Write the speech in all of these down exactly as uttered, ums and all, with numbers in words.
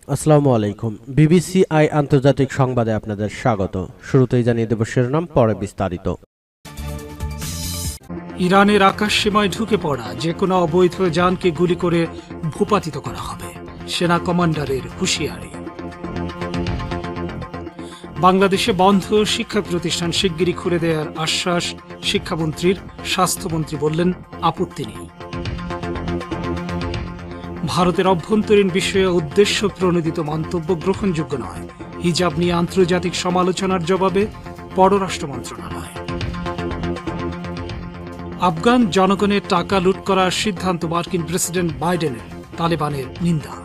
আসসালামু আলাইকুম। বিবিসিআই আন্তর্জাতিক সংবাদে আপনাদের স্বাগত। শুরুতেই জানিয়ে দেব শিরোনাম, পরে বিস্তারিত। ইরানের আকাশ সীমায় ঢুকে পড়া যে কোনো অবৈধ যানকে গুলি করে ভূপাতিত করা হবে, সেনা কমান্ডারের হুঁশিয়ারি। বাংলাদেশে বন্ধ শিক্ষা প্রতিষ্ঠান শিগগিরই খুলে দেওয়ার আশ্বাস শিক্ষামন্ত্রীর। স্বাস্থ্যমন্ত্রী বললেন, আপত্তি নেই। ভারতের অভ্যন্তরীণ বিষয়ে উদ্দেশ্য প্রণোদিত মন্তব্য গ্রহণযোগ্য নয়। হিজাব নিয়ে আন্তর্জাতিক সমালোচনার জবাবে পররাষ্ট্র মন্ত্রণালয়। আফগান জনগণের টাকা লুট করার সিদ্ধান্ত মার্কিন প্রেসিডেন্ট বাইডেনের, তালেবানের নিন্দা।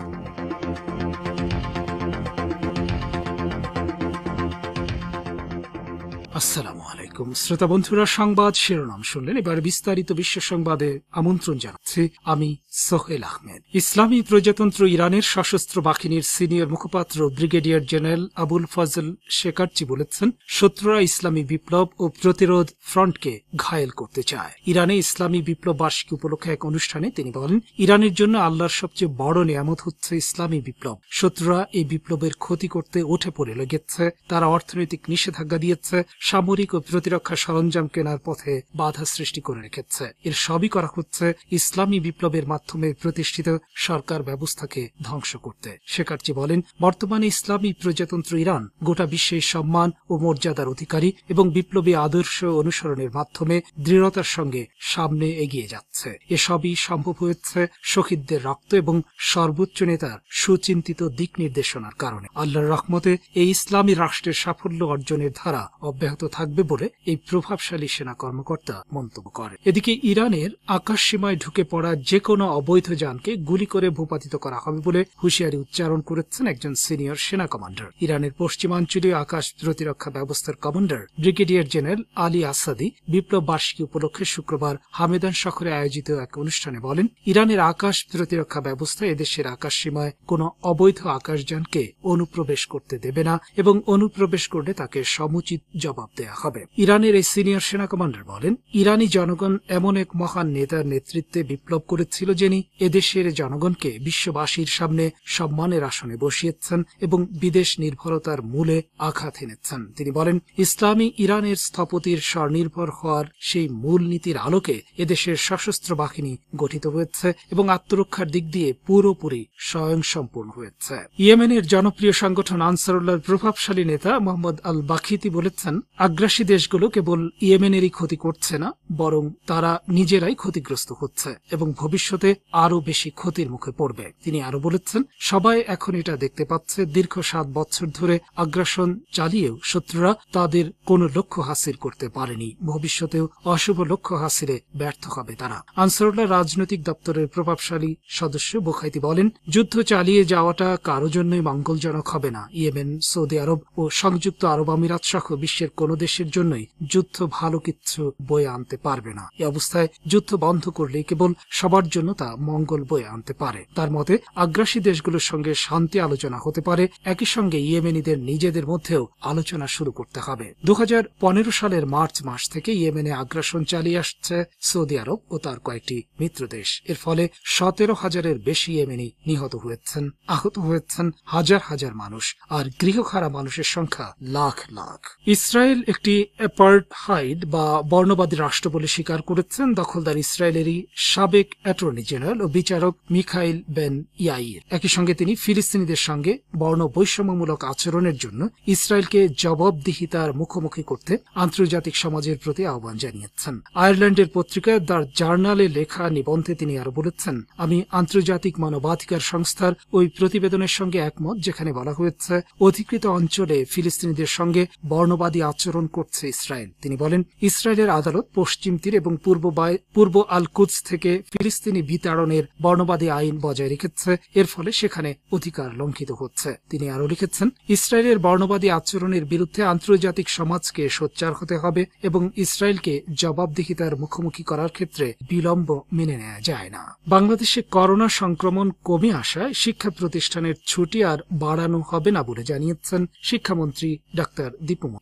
আসসালামু আলাইকুম শ্রোতা বন্ধুরা, সংবাদ শিরোনাম শুনলেন। এবার বিস্তারিত বিশ্ব সংবাদে আমন্ত্রণ জানাচ্ছি আমি সোহেল আহমেদ। ইসলামী প্রজাতন্ত্র ইরানের সশস্ত্র বাহিনীর সিনিয়র মুখপাত্র brigadier general Abul Fazl Shekarchi বলেছেন, শত্রুরা ইসলামী বিপ্লব ও প্রতিরোধ ফ্রন্টকে ঘায়েল করতে চায়। ইরানে ইসলামী বিপ্লব বার্ষিকী উপলক্ষে এক অনুষ্ঠানে তিনি বলেন, ইরানের জন্য আল্লাহর সবচেয়ে বড় নিয়ামত হচ্ছে ইসলামী বিপ্লব। শত্রুরা এই বিপ্লবের ক্ষতি করতে উঠে পড়ে লেগেছে। তারা অর্থনৈতিক নিষেধাজ্ঞা দিয়েছে, সামরিক ও প্রতিরক্ষা সরঞ্জাম কেনার পথে বাধা সৃষ্টি করে রেখেছে। এর সবই করা হচ্ছে ইসলামী বিপ্লবের মাধ্যমে প্রতিষ্ঠিত সরকার ব্যবস্থাকে ধ্বংস করতে। শেকারচি বলেন, বর্তমানে ইসলামী প্রজাতন্ত্র ইরান গোটা বিশ্বের সম্মান ও মর্যাদার অধিকারী এবং বিপ্লবী আদর্শ অনুসরণের মাধ্যমে দৃঢ়তার সঙ্গে সামনে এগিয়ে যাচ্ছে। এসবই সম্ভব হয়েছে শহীদদের রক্ত এবং সর্বোচ্চ নেতার সুচিন্তিত দিক নির্দেশনার কারণে। আল্লাহর রহমতে এই ইসলামী রাষ্ট্রের সাফল্য অর্জনের ধারা অব্যাহত থাকবে বলে এই প্রভাবশালী সেনা কর্মকর্তা মন্তব্য করেন। এদিকে ইরানের আকাশ সীমায় ঢুকে পড়া যে কোনো অবৈধ যানকে গুলি করে ভূপাতিত করা হবে বলে হুঁশিয়ারি উচ্চারণ করেছেন একজন সিনিয়র সেনা কমান্ডার। ইরানের পশ্চিমাঞ্চলীয় আকাশ প্রতিরক্ষা ব্যবস্থার commander brigadier general Ali Asadi বিপ্লব বার্ষিকী উপলক্ষে শুক্রবার হামেদান শহরে আয়োজিত এক অনুষ্ঠানে বলেন, ইরানের আকাশ প্রতিরক্ষা ব্যবস্থা এদেশের আকাশ সীমায় কোনো অবৈধ আকাশযানকে অনুপ্রবেশ করতে দেবে না এবং অনুপ্রবেশ করলে তাকে সমুচিত জবাব দেয়া হবে। ইরানের এই সিনিয়র সেনা কমান্ডার বলেন, ইরানি জনগণ এমন এক মহান নেতার নেতৃত্বে বিপ্লব করেছিল, যিনি এদেশের জনগণকে বিশ্ববাসীর সামনে সম্মানের আসনে বসিয়েছেন এবং বিদেশ নির্ভরতার মূলে আঘাত এনেছেন। তিনি বলেন, ইসলামী ইরানের স্থপতির স্বনির্ভর হওয়ার সেই মূল নীতির আলোকে এদেশের সশস্ত্র বাহিনী গঠিত হয়েছে এবং আত্মরক্ষার দিক দিয়ে পুরোপুরি স্বয়ংসম্পূর্ণ হয়েছে। ইয়েমেনের জনপ্রিয় সংগঠন আনসারুল্লাহর প্রভাবশালী নেতা মোহাম্মদ আল বাখিতি বলেছেন, আগ্রাসী দেশগুলো কেবল ইয়েমেনেরই ক্ষতি করছে না, বরং তারা নিজেরাই ক্ষতিগ্রস্ত হচ্ছে এবং ভবিষ্যতে আরো বেশি ক্ষতির মুখে পড়বে। তিনি আরো বলেছেন, সবাই এখন এটা দেখতে পাচ্ছে, দীর্ঘ সাত বছর ধরে আগ্রাসন চালিয়েও শত্রুরা তাদের কোন লক্ষ্য হাসিল করতে পারেনি। ভবিষ্যতেও অশুভ লক্ষ্য হাসিলে ব্যর্থ হবে তারা। আনসারুল্লাহ রাজনৈতিক দপ্তরের প্রভাবশালী সদস্য বোখাইতি বলেন, যুদ্ধ চালিয়ে যাওয়াটা কারো জন্যই মঙ্গলজনক হবে না। ইয়েমেন, সৌদি আরব ও সংযুক্ত আরব আমিরাত সহ বিশ্বের কোন দেশের জন্যই যুদ্ধ ভালো কিছু বয়ে আনতে পারবে না। এই অবস্থায় যুদ্ধ বন্ধ করলে কেবল সবার জন্য তা মঙ্গল বয়ে আনতে পারে। তার মতে, আগ্রাসী দেশগুলোর সঙ্গে শান্তি আলোচনা হতে পারে, একই সঙ্গে ইয়েমেনিদের নিজেদের মধ্যেও আলোচনা শুরু করতে হবে। দু হাজার পনেরো সালের মার্চ মাস থেকে ইয়েমেনে আগ্রাসন চালিয়ে আসছে সৌদি আরব ও তার কয়েকটি মিত্র দেশ। এর ফলে সতেরো হাজারের বেশি ইয়েমেনি নিহত হয়েছেন, আহত হয়েছেন হাজার হাজার মানুষ, আর গৃহহারা মানুষের সংখ্যা লাখ লাখ। ইসরায়েল একটি অ্যাপার্টহাইড বা বর্ণবাদী রাষ্ট্র বলে স্বীকার করেছেন দখলদার ইসরায়েলেরই সাবেক অ্যাটর্নি জেনারেল ও বিচারক মিখাইল বেন ইয়াইর। একই সঙ্গে তিনি ফিলিস্তিনিদের সঙ্গে বর্ণ বৈষম্যমূলক আচরণের জন্য ইসরায়েলকে জবাবদিহিতার মুখোমুখি করতে আন্তর্জাতিক সমাজের প্রতি আহ্বান জানিয়েছেন। আয়ারল্যান্ডের পত্রিকা দ্য জার্নালে লেখা নিবন্ধে তিনি আরো বলেছেন, আমি আন্তর্জাতিক মানবাধিকার সংস্থার ওই প্রতিবেদনের সঙ্গে একমত, যেখানে বলা হয়েছে অধিকৃত অঞ্চলে ফিলিস্তিনিদের সঙ্গে বর্ণবাদী আচরণ করছে ইসরায়েল। তিনি বলেন, ইসরায়েলের আদালত পশ্চিম তীর এবং পূর্ব পূর্ব আল কুদস থেকে ফিলিস্তিনি বিতাড়নের বর্ণবাদী আইন বজায় রেখেছে, এর ফলে সেখানে অধিকার লঙ্ঘিত হচ্ছে। তিনি আরো লিখেছেন, ইসরায়েলের বর্ণবাদী আচরণের বিরুদ্ধে আন্তর্জাতিক সমাজকে সোচ্চার হতে হবে এবং ইসরায়েলকে জবাবদিহিতার মুখোমুখি করার ক্ষেত্রে বিলম্ব মেনে নেওয়া যায় না। বাংলাদেশে করোনা সংক্রমণ কমে আসায় শিক্ষা প্রতিষ্ঠানের ছুটি আর বাড়ানো হবে না বলে জানিয়েছেন শিক্ষামন্ত্রী ডাক্তার দীপু। এদিকে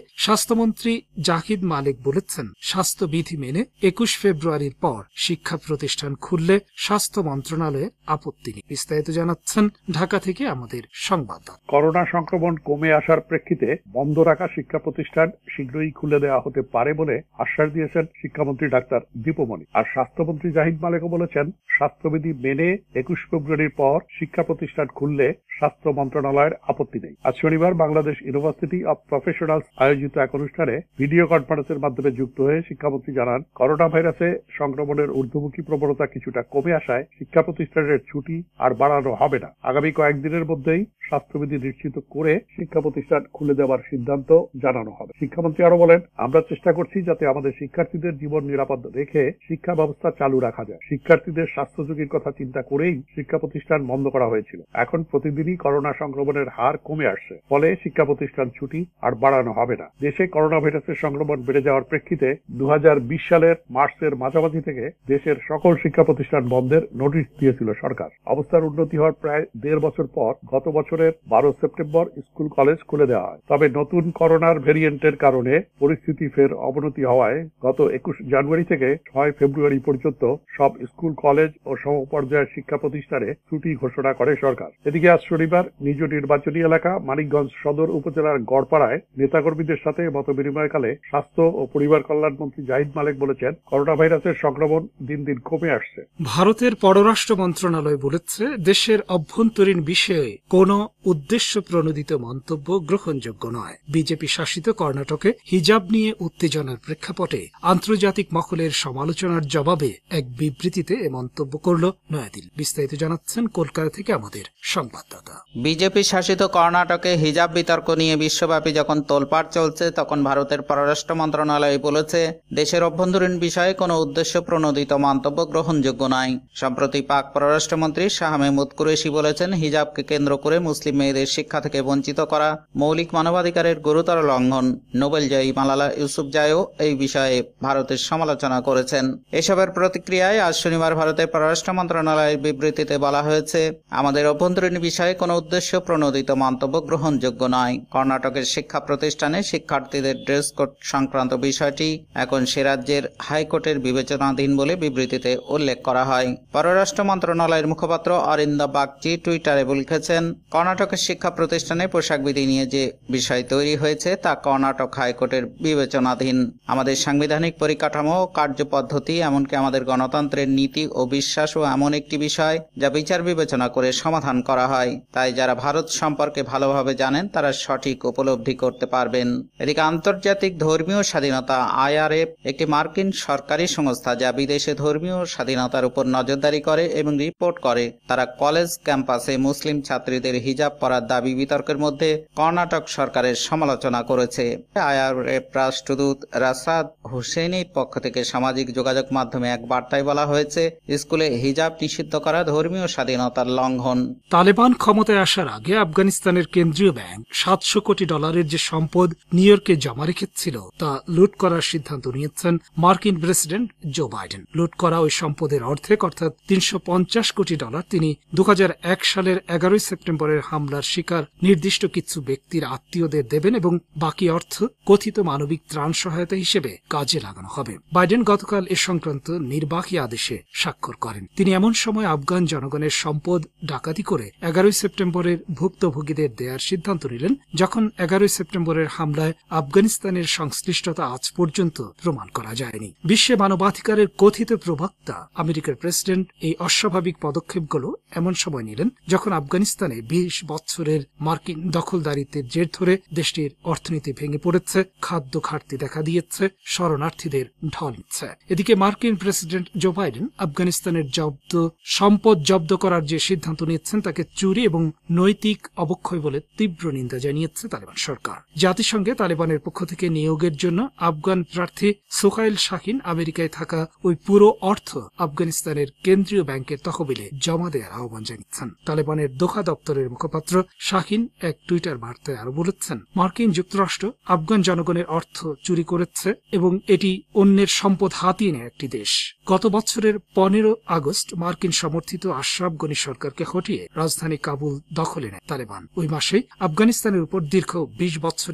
স্বাস্থ্যমন্ত্রী জাহিদ মালিক বলেছেন, স্বাস্থ্যবিধি মেনে একুশ ফেব্রুয়ারির পর শিক্ষা প্রতিষ্ঠান খুললে স্বাস্থ্য মন্ত্রণালয়ের আপত্তি নেই। বিস্তারিত জানাচ্ছেন ঢাকা থেকে আমাদের সংবাদদাতা। করোনা সংক্রমণ কমে আসার প্রেক্ষিতে বন্ধ রাখা শিক্ষা প্রতিষ্ঠান শীঘ্রই খুলে দেওয়া হতে পারে বলে আশ্বাস দিয়েছেন শিক্ষামন্ত্রী ডাক্তার দীপমণি। আর স্বাস্থ্যমন্ত্রী জাহিদ মালিকও বলেছেন, স্বাস্থ্যবিধি মেনে একুশ ফেব্রুয়ারির পর শিক্ষা প্রতিষ্ঠান খুললে স্বাস্থ্য মন্ত্রণালয়ের আপত্তি নেই। আজ শনিবার বাংলাদেশ ইউনিভার্সিটি অব প্রফেশনালস আয়োজিত এক অনুষ্ঠানে ভিডিও কনফারেন্সের মাধ্যমে যুক্ত হয়ে শিক্ষামন্ত্রী জানান, করোনা ভাইরাসে সংক্রমণের ঊর্ধ্বমুখী প্রবণতা কিছুটা কমে আসায় শিক্ষা প্রতিষ্ঠানের ছুটি আর বাড়ানো হবে না। আগামী কয়েকদিনের মধ্যেই স্বাস্থ্যবিধি নিশ্চিত করে শিক্ষা প্রতিষ্ঠান খুলে দেওয়ার সিদ্ধান্ত জানানো হবে। শিক্ষামন্ত্রী আরো বলেন, আমরা চেষ্টা করছি যাতে আমাদের শিক্ষার্থীদের জীবন নিরাপদ রেখে শিক্ষা ব্যবস্থা চালু রাখা যায়। শিক্ষার্থীদের স্বাস্থ্য ঝুঁকির কথা চিন্তা করেই শিক্ষা প্রতিষ্ঠান বন্ধ করা হয়েছিল। এখন প্রতিদিনই করোনা সংক্রমণের হার কমে আসছে, ফলে শিক্ষা প্রতিষ্ঠান ছুটি আর বাড়ানো হবে না। দেশে করোনা ভাইরাসের সংক্রমণ বেড়ে যাওয়ার প্রেক্ষিতে দু হাজার বিশ সালের মার্চের মাঝামাঝি থেকে দেশের সকল শিক্ষা প্রতিষ্ঠান বন্ধের নোটিশ দিয়েছিল সরকার। অবস্থার উন্নতি হওয়ার প্রায় দেড় বছর পর গত বছরের বারো সেপ্টেম্বর স্কুল কলেজ খুলে দেওয়া হয়। তবে নতুন করোনার ভেরিয়েন্টের কারণে পরিস্থিতি ফের অবনতি হওয়ায় গত একুশ জানুয়ারি থেকে ছয় ফেব্রুয়ারি পর্যন্ত সব স্কুল কলেজ ও সমপর্যায়ের শিক্ষা প্রতিষ্ঠানে ছুটি ঘোষণা করে সরকার। এদিকে আজ শনিবার নিজ নির্বাচনী এলাকা মানিকগঞ্জ সদর উপজেলার গড়পাড়ায় নেতাকর্মীদের সাথে মত বিনিময়কালে স্বাস্থ্য ও পরিবার কল্যাণ মন্ত্রী জাহিদ মালিক বলেছেন, করোনা ভাইরাসের সংক্রমণ দিন দিন কমে আসছে। ভারতের পররাষ্ট্র মন্ত্রণালয় বলেছে, দেশের অভ্যন্তরীণ বিষয়ে কোন উদ্দেশ্য প্রণোদিত মন্তব্য গ্রহণযোগ্য নয়। বিজেপি শাসিত কর্ণাটকে হিজাব নিয়ে উত্তেজনার প্রেক্ষাপটে আন্তর্জাতিক মহলের সমালোচনার জবাবে এক বিবৃতিতে এ মন্তব্য করল নয়াদিল্লি। বিস্তারিত জানাচ্ছেন কলকাতা থেকে আমাদের সংবাদদাতা। বিজেপি শাসিত কর্ণাটকে হিজাব বিতর্ক নিয়ে বিশ্বব্যাপী যখন তোলপাড় চলছে, তখন ভারতের পররাষ্ট্র মন্ত্রণালয় বলেছে, দেশের অভ্যন্তরীণ বিষয়ে কোনো উদ্দেশ্য প্রণোদিত মন্তব্য গ্রহণযোগ্য নয়। সম্প্রতি পাক পররাষ্ট্রমন্ত্রী শাহ মেহমুদ কুরেশি বলেছেন, হিজাবকে কেন্দ্র করে মুসলিম মেয়েদের শিক্ষা থেকে বঞ্চিত করা মৌলিক মানবাধিকারের গুরুতর লঙ্ঘন। নোবেলজয়ী মালালা ইউসুফজাইও এই বিষয়ে ভারতের সমালোচনা করেছেন। এসবের প্রতিক্রিয়ায় আজ শনিবার ভারতের পররাষ্ট্র মন্ত্রণালয়ের বিবৃতিতে বলা হয়েছে, আমাদের অভ্যন্তরীণ বিষয়ে কোনো উদ্দেশ্য প্রণোদিত মন্তব্য গ্রহণযোগ্য নয়। কর্ণাটকের শিক্ষা প্রতিষ্ঠানে শিক্ষার্থীদের ড্রেস কোড সংক্রান্ত বিষয়টি এখন সে রাজ্যের হাইকোর্টের বিবেচনাধীন বলে বিবৃতিতে উল্লেখ করা হয়। পররাষ্ট্র মন্ত্রণালয়ের মুখপাত্র অরিন্দা বাগচি টুইটারে লিখেছেন, কর্ণাটকের শিক্ষা প্রতিষ্ঠানে পোশাক বিধি নিয়ে যে বিষয় তৈরি হয়েছে তা কর্ণাটক হাইকোর্টের বিবেচনাধীন। আমাদের সাংবিধানিক পরিকাঠামো ও কার্যপদ্ধতি, এমনকি আমাদের গণতন্ত্রের নীতি ও বিশ্বাসও এমন একটি বিষয় যা বিচার বিবেচনা করে সমাধান করা হয়। তাই যারা ভারত সম্পর্কে ভালোভাবে জানেন তারা সঠিক উপলব্ধি করতে পারবেন। এদিকে আন্তর্জাতিক ধর্মীয় স্বাধীনতা আইআরএফ একটি মার্কিন সরকারি সংস্থা যা বিদেশে ধর্মীয় স্বাধীনতার উপর নজরদারি করে এবং রিপোর্ট করে, তারা কলেজ ক্যাম্পাসে মুসলিম ছাত্রীদের হিজাব পরার দাবি বিতর্কের মধ্যে কর্ণাটক সরকারের সমালোচনা করেছে। আইআরএফ রাষ্ট্রদূত রাসাদ হুসেইনের পক্ষ থেকে সামাজিক যোগাযোগ মাধ্যমে এক বার্তায় বলা হয়েছে, স্কুলে হিজাব নিষিদ্ধ করা ধর্মীয় স্বাধীনতার লঙ্ঘন। তালেবান ক্ষমতায় আসার আগে আফগানিস্তানের কেন্দ্রীয় ব্যাংক সাতশো কোটি ডলারের যে সম্পদ নিউ ইয়র্কে জমা রেখেছিল তা লুট করার সিদ্ধান্ত নিয়েছেন মার্কিন প্রেসিডেন্ট জো বাইডেন। লুট করা ওই সম্পদের অর্ধেক অর্থাৎ তিনশো পঞ্চাশ কোটি ডলার তিনি দু হাজার এক সালের এগারোই সেপ্টেম্বরের হামলার শিকার নির্দিষ্ট কিছু ব্যক্তির আত্মীয়দের দেবেন এবং বাকি অর্থ কথিত মানবিক ত্রাণ সহায়তা হিসেবে কাজে লাগানো হবে। বাইডেন গতকাল এ সংক্রান্ত নির্বাহী আদেশে স্বাক্ষর করেন। তিনি এমন সময় আফগান জনগণের সম্পদ ডাকাতি করে এগারোই সেপ্টেম্বরের ভুক্তভোগীদের দেওয়ার সিদ্ধান্ত নিলেন, যখন এগারোই সেপ্টেম্বরের হামলায় আফগানিস্তানের সংশ্লিষ্টতা আজ পর্যন্ত প্রমাণ করা যায়নি। বিশ্বে মানবাধিকারের কথিত প্রবক্তা আমেরিকার প্রেসিডেন্ট এই অস্বাভাবিক পদক্ষেপগুলো এমন সময় নিলেন যখন আফগানিস্তানে বিশ বছরের মার্কিন দখলদারিত্বের জের ধরে দেশটির অর্থনীতি ভেঙে পড়েছে, খাদ্য ঘাটতি দেখা দিয়েছে, শরণার্থীদের ঢল নিচ্ছে। এদিকে মার্কিন প্রেসিডেন্ট জো বাইডেন আফগানিস্তানের জব্দ সম্পদ জব্দ করার যে সিদ্ধান্ত নিয়েছেন তাকে চুরি এবং নৈতিক অবক্ষয় বলে তীব্র নিন্দা জানিয়েছে তালেবান সরকার। জাতিসংঘে তালেবানের পক্ষ থেকে নিয়োগের জন্য আফগান প্রার্থী সোহাইল শাহিন আমেরিকায় থাকা ওই পুরো অর্থ আফগানিস্তানের কেন্দ্রীয় ব্যাংকের তহবিলে জমা দেওয়ার আহ্বান জানিয়েছেন। তালেবানের দোহা দপ্তরের মুখপাত্র শাহিন এক টুইটার বার্তায় আরো বলেছেন, মার্কিন যুক্তরাষ্ট্র আফগান জনগণের অর্থ চুরি করেছে এবং এটি অন্যের সম্পদ হাতিয়ে নেয় একটি দেশ। গত বছরের পনেরো আগস্ট মার্কিন সমর্থিত আশরাফ গনি সরকারকে হটিয়ে রাজধানী কাবুল দখলে নেয় তালেবান। ওই মাসে আফগানিস্তানের উপর দীর্ঘ বিশ বছরের দখল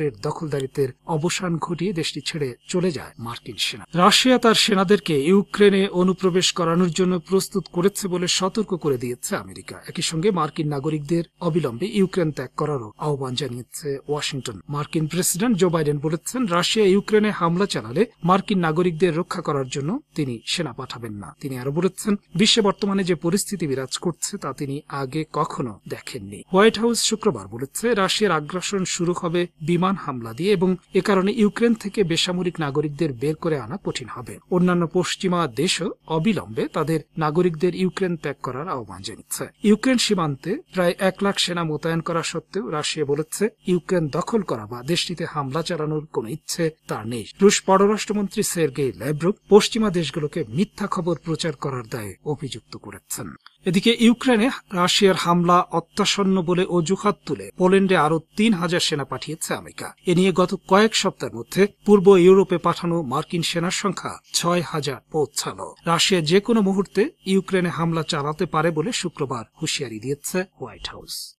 দখলদারিত্বের অবসান ঘটিয়ে দেশটি ছেড়ে চলে যায় মার্কিন সেনা। রাশিয়া তার সেনাদেরকে ইউক্রেনে অনুপ্রবেশ করানোর জন্য প্রস্তুত করেছে বলে সতর্ক করে দিয়েছে আমেরিকা। একই সঙ্গে মার্কিন নাগরিকদের অবিলম্বে ইউক্রেন ত্যাগ করারও আহ্বান জানিয়েছে ওয়াশিংটন। মার্কিন প্রেসিডেন্ট জো বাইডেন বলেছেন, রাশিয়া ইউক্রেনে হামলা চালালে মার্কিন নাগরিকদের রক্ষা করার জন্য তিনি সেনা পাঠাবেন না। তিনি আরো বলেছেন, বিশ্বে বর্তমানে যে পরিস্থিতি বিরাজ করছে তা তিনি আগে কখনো দেখেননি। হোয়াইট হাউস শুক্রবার বলেছে, রাশিয়ার আগ্রাসন শুরু হবে বিমান হামলা দিয়ে এবং এ কারণে ইউক্রেন থেকে বেসামরিক নাগরিকদের বের করে আনা কঠিন হবে। অন্যান্য পশ্চিমা দেশও অবিলম্বে তাদের নাগরিকদের ইউক্রেন ত্যাগ করার আহ্বান জানিয়েছে। ইউক্রেন সীমান্তে প্রায় এক লাখ সেনা মোতায়েন করা সত্ত্বেও রাশিয়া বলেছে, ইউক্রেন দখল করা বা দেশটিতে হামলা চালানোর কোনো ইচ্ছে তার নেই। রুশ পররাষ্ট্রমন্ত্রী সের্গেই ল্যাভরভ পশ্চিমা দেশগুলোকে মিথ্যা খবর প্রচার করার দায়ে অভিযুক্ত করেছেন। এদিকে ইউক্রেনে রাশিয়ার হামলা অত্যাসন্ন বলে অজুহাত তুলে পোল্যান্ডে আরো তিন হাজার সেনা পাঠিয়েছে আমেরিকা। এ নিয়ে গত কয়েক সপ্তাহের মধ্যে পূর্ব ইউরোপে পাঠানো মার্কিন সেনার সংখ্যা ছয় হাজার পৌঁছাল। রাশিয়া যে কোনো মুহূর্তে ইউক্রেনে হামলা চালাতে পারে বলে শুক্রবার হুঁশিয়ারি দিয়েছে হোয়াইট হাউস।